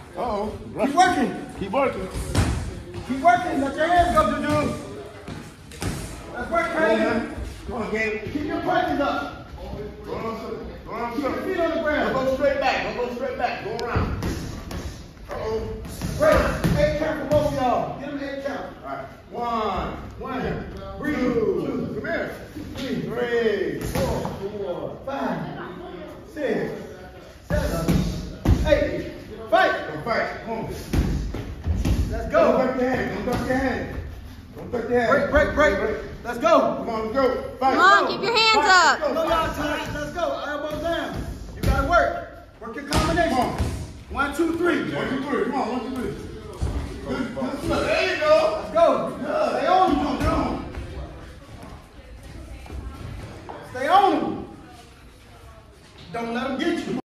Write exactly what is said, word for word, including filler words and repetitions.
Uh-oh. Keep working. Keep working. Keep working. Let your hands go, Juju. Let's work, Come on, Kane. man. Come on, Gabe. Keep your punches up. Go on, go on, Keep your go feet on the ground. Don't go straight back. Don't go straight back. Go around. Uh-oh. Great. Eight count for both of y'all. Get them eight count. All right. One. One. Breathe. Two. Come here. Three. Three. Four. Four. Five. Six. Seven. Eight. Fight. Go fight. Come on. Let's Don't go. duck your hand. Don't duck your hand. Don't duck your hand. Break, break, break. Let's go. Come on, let's go. Fight. Come on, keep your hands Fight. up. Let's Go, go. y'all. Time. Let's go. Elbows down. You gotta work. Work your combination. Come on. One, two, three. One, two, three. Come on, one, two, three. Good, good. There you go. Let's go. Stay on them, Juju. Stay on them. Don't let them get you.